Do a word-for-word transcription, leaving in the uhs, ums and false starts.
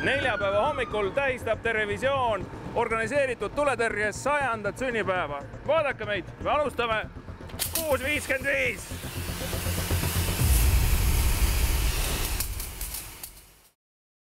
neljapäeva hommikul tähistab Terevisioon organiseeritud tuletõrjes sajandat sünnipäeva. Vaadake meid, me alustame kuus viiskümmend viis.